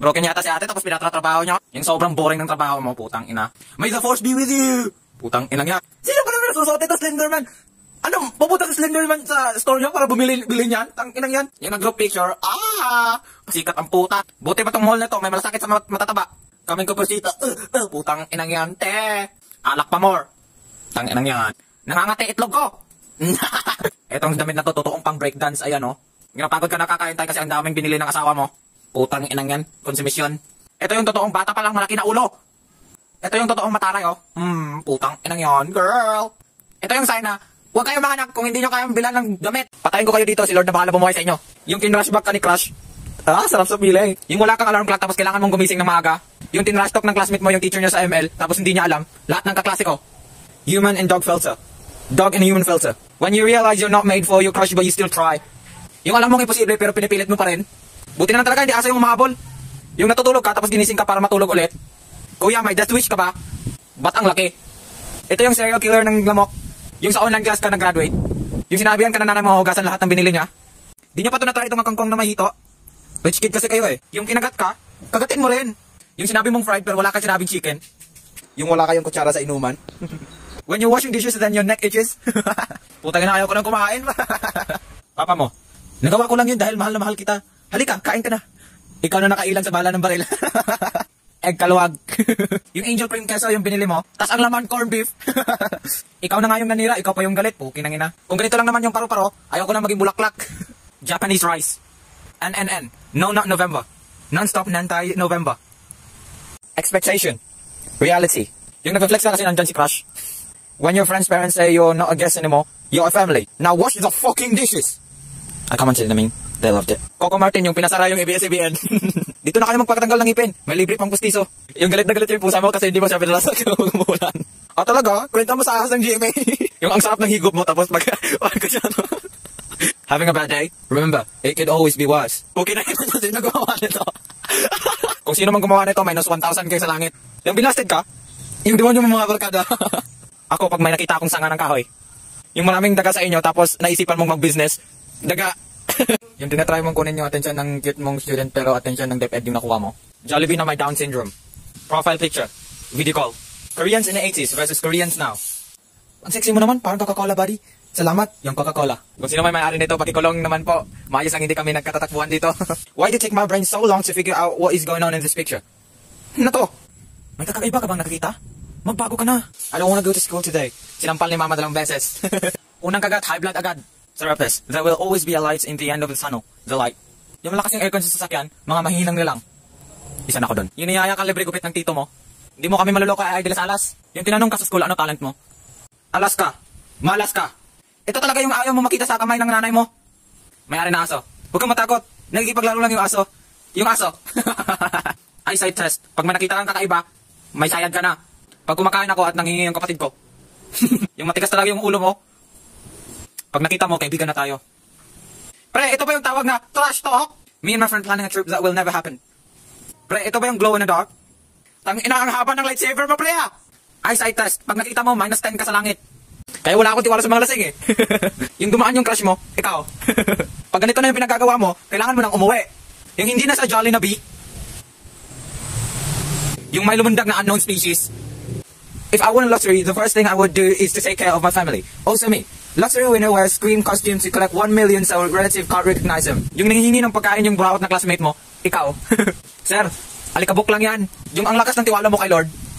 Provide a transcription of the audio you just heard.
Broken yata si ate tapos pinatratrabaho niya. Yung sobrang boring ng trabaho mo, putang ina. May the force be with you! Putang ina niya. Sino ba naman nasusuot ito, Slenderman? Ano, pupunta si Slenderman sa store niya para bumili niyan? Tang inang yan. Yung nag-group picture, pasikat ang puta. Buti pa tong mall na to, may malasakit sa matataba. Kaming kapusita, putang inang yan, te. Alak pa more. Tang inang yan. Nangangati itlog ko. Etong damit na to, totoong pang breakdance, ayan oh. Ginapagod ka nakakaintay kasi ang daming binili ng asawa mo. Putang inang yan, konsumisyon. Ito yung totoong bata pa lang malaki na ulo. Ito yung totoong mataray oh. Putang inang yan, girl. Ito yung sign na, huwag kayong mga anak kung hindi nyo kayang bilan ng damit. Patayin ko kayo dito, si Lord na bahala bumuhay sa inyo. Yung kinrush back ka ni Crush. Sarap sa feeling. Yung wala kang alarm clock tapos kailangan mong gumising na maaga. Yung tinrush talk ng classmate mo yung teacher niya sa ML tapos hindi niya alam. Lahat ng kaklase ko. Human and dog filter. Dog and human filter. When you realize you're not made for your crush but you still try. Yung alam mong imposible pero pinipilit mo pa rin. Buti na talaga hindi asa yung umahabol. Yung natutulog ka tapos ginising ka para matulog ulit. Kuya, may death wish ka ba? Ba't ang laki? Ito yung serial killer ng lamok. Yung sa online class ka nag-graduate. Yung sinabihan ka na nanay mo hugasan lahat ng binili niya. Di niya pa ito na-try itong kangkong na mahito. Rich kid kasi kayo eh. Yung kinagat ka, kagatin mo rin. Yung sinabi mong fried pero wala ka sinabing chicken. Yung wala kayong kutsara sa inuman. When you're washing dishes then your neck itches. Putang ina, ayaw ko nang kumain. Papa mo, nagawa ko lang yun dahil mahal na mahal kita. Halika, kain ka na. Ikaw na nakailan sa bala ng baril. Egg kaluwag. Yung angel cream queso yung binili mo, tas ang laman corn beef. Ikaw na nga yung nanira, ikaw pa yung galit. Puking nang ina. Kung ganito lang naman yung paro-paro, ayaw ko na maging bulaklak. Japanese rice. NNN. No, not November. Non-stop nantai November. Expectation. Reality. Yung nag-flex ka kasi nandyan si Crush. When your friend's parents say you're not a guest anymore, you're a family. Now wash the fucking dishes. I come on sila namin. They loved it. Coco Martin yung pinasara yung ABS-CBN. Dito na kayo magpakatanggal ng ngipin. May libre pang pustiso. Yung galit na galit yung pusa mo kasi hindi mo siya pinalasak yung umulan. Talaga? Kwenta mo sa ahas ng GMA. Yung ang sarap ng higop mo tapos pag having a bad day? Remember, it could always be worse. Okay na yun kasi nagawa nito. Kung sino man gumawa nito, minus 1,000 kayo sa langit. Yung binasted ka, yung demonyo mo mga barkada. Ako, pag may nakita akong sanga ng kahoy, yung maraming daga sa inyo, tapos naisipan mong mag-business, daga. Yung tinatry mong kunin yung atensyon ng cute mong student, pero atensyon ng DepEd yung nakuha mo. Jollibee na may Down syndrome. Profile picture. Video call. Koreans in the 80s versus Koreans now. Ang sexy mo naman, parang Coca-Cola buddy. Salamat, yung Coca-Cola. Kung sino may may-ari nito, pakikulong naman po. Maayos ang hindi kami nagkatatakbuhan dito. Why did it take my brain so long to figure out what is going on in this picture? Ano to? May kakaiba ka bang nakikita? Magbago ka na. I don't wanna go to school today. Sinampal ni mama dalawang beses. Unang kagat, high blood agad. Therapist, there will always be a light in the end of the tunnel. The light. Yung malakas yung aircon sa sasakyan, mga mahinang nilang. Isa na ako dun. Yung niyaya kang libre gupit ng tito mo. Hindi mo kami maluloko ay Ideal Alas. Yung tinanong ka sa school, ano talent mo? Alas ka. Malas ka. Ito talaga yung ayaw mo makita sa kamay ng nanay mo. May-ari na aso. Huwag kang matakot. Nagigipaglaro lang yung aso. Yung aso. Eyesight test. Pag may nakita kang kakaiba, may sayad ka na. Pag kumakain ako at nanghingi yung kapatid ko. Yung matigas talaga yung ulo mo. Pag nakita mo, kaibigan na tayo. Pre, ito ba yung tawag na trash talk? Me and my friend planning a trip that will never happen. Pre, ito ba yung glow in the dark? Tangina ang haba ng lightsaber mo, pre ah! Eyesight test. Pag nakita mo, minus 10 ka sa langit. Kaya wala akong tiwala sa mga lasing eh. Yung dumaan yung crush mo, ikaw. Pag ganito na yung pinagagawa mo, kailangan mo nang umuwi. Yung hindi na sa Jolly na bee. Yung may lumundag na unknown species. If I won a lottery, the first thing I would do is to take care of my family. Also me. Lottery winner wears Scream costumes to collect 1 million so relative can't recognize him. Yung nangihingi ng pagkain yung burawat na classmate mo, ikaw. Sir, alikabok lang yan. Yung ang lakas ng tiwala mo kay Lord,